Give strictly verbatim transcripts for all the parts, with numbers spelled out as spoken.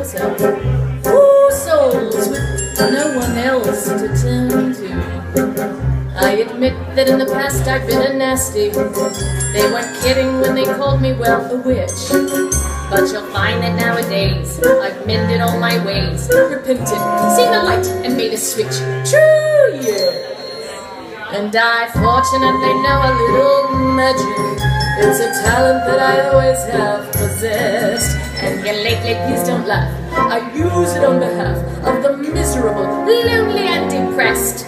shelter. Poor souls with no one else to turn to. I admit that in the past I've been a nasty. They weren't kidding when they called me, well, a witch. But you'll find that nowadays I've mended all my ways, repented, seen the light, and made a switch. True, yes. And I fortunately know a little magic. It's a talent that I always have possessed. And here lately, please don't laugh, I use it on behalf of the miserable, lonely, and depressed.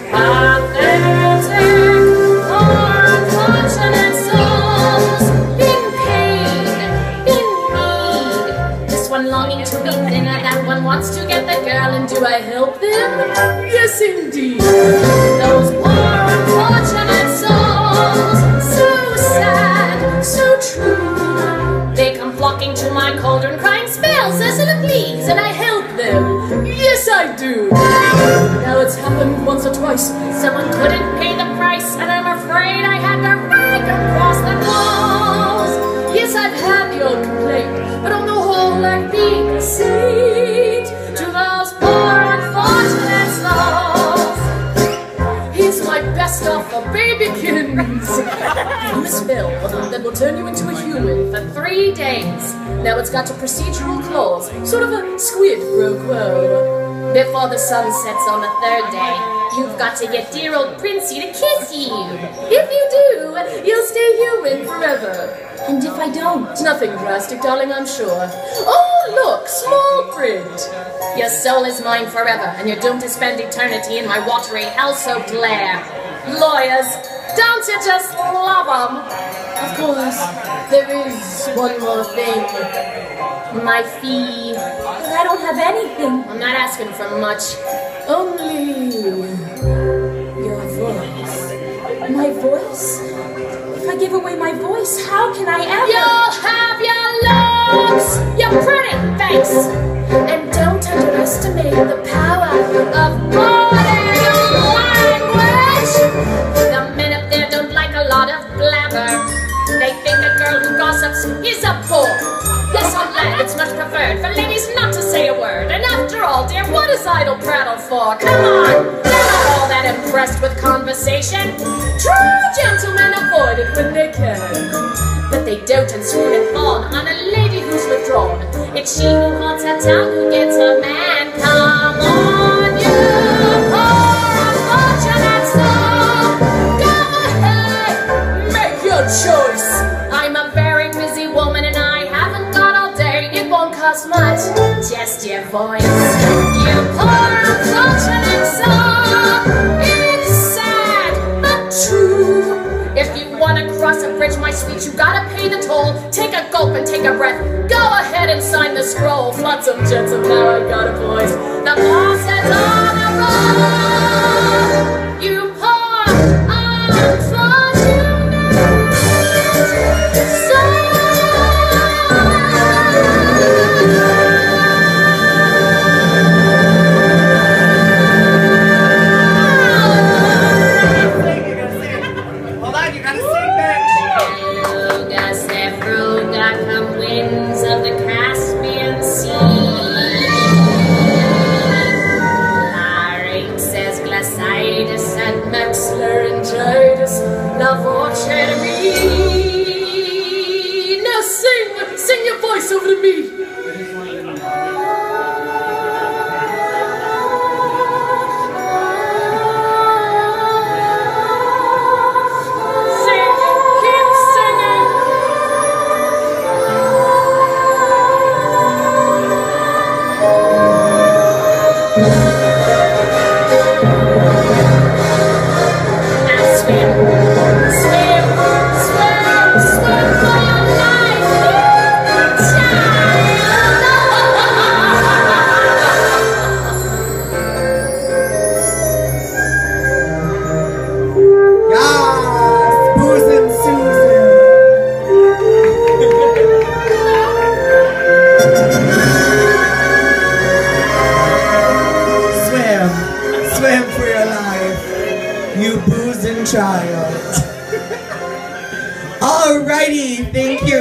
Pathetic, poor, unfortunate souls, in pain, in need. This one longing to be thinner, that one wants to get the girl, and do I help them? Yes, indeed. Those poor, unfortunate souls, so sad, so true. They come flocking to my cauldron, crying spells, Ursula, please, and I help them. Yes, I do. Now it's happened once or twice. Someone couldn't pay the price, and I'm afraid I had to break across the walls. Yes, I've had the old complaint, but on the whole I've been a saint to those poor unfortunate souls. Here's my best offer, babykins. A spell that will turn you into a human for three days. Now it's got a procedural clause, sort of a squid pro quo. Before the sun sets on the third day, you've got to get dear old Princey to kiss you. If you do, you'll stay human forever. And if I don't? Nothing drastic, darling, I'm sure. Oh, look, small print. Your soul is mine forever, and you're doomed to spend eternity in my watery, hell-soaked lair. Lawyers, don't you just love them? Of course, there is one more thing. My fee. But I don't have anything. I'm not asking for much. Only your voice. My voice? If I give away my voice, how can I ever? You'll have your looks, your pretty face. And don't underestimate the power of body language. The men up there don't like a lot of blabber. They think a girl who gossips is a bore. Yes, I'm glad it's much preferred for ladies not to say a word. And after all, dear, what is idle prattle for? Come on, they're not all that impressed with conversation. True gentlemen avoid it when they can. But they dote and swoon and fawn on a lady who's withdrawn. It's she who haunts her town who gets a man. Come on, you poor unfortunate soul. Go ahead, make your choice. I'm a very busy woman and I haven't got all day. It won't cost much, just your voice. You poor unfortunate soul. It's sad, but true. If you want to cross a bridge, my sweet, you gotta pay the toll. Take a gulp and take a breath. Go ahead and sign the scroll. Flotsam, jetsam, now I got a voice. The boss is on a roll. You poor unfortunate soul. La voce mi. Now sing, sing your voice over to me. Sing, keep singing. Now swim. Swim, swim, swim for your life, you boozing child. Alrighty, thank you.